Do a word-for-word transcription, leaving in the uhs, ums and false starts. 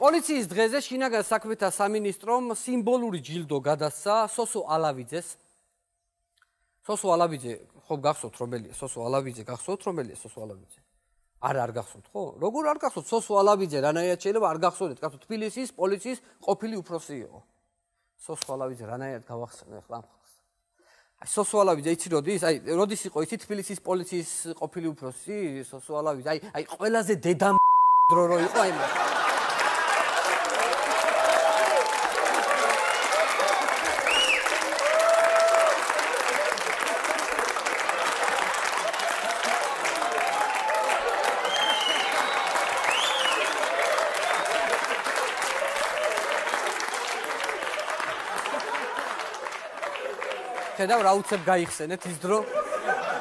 პოლიციის დღეზე შინაგან საქმეთა სამინისტრომ სიმბოლური ჯილდო გადასცა სოსო ალავიძეს. სოსო ალავიძე, ხო გახსოვთ რომელია? სოსო ალავიძე გახსოვთ რომელია სოსო ალავიძე? არა, არ გახსოვთ, ხო? როგორ არ გახსოვთ? სოსო ალავიძე რანაირად შეიძლება არ გახსოვდეთ, კაცო, თბილისის პოლიციის ყოფილი უფროსი იყო. სოსო ალავიძე რანაირად გავახსენე ახლა ამ ხალხს. აი სოსო ალავიძე იცი როდის? აი როდის იყო იცი თბილისის პოლიციის ყოფილი უფროსი? სოსო ალავიძე, აი აი ყველაზე დედა დრო რო იყო აი ხედავ რა უცებ გაიხსენეთ ის დრო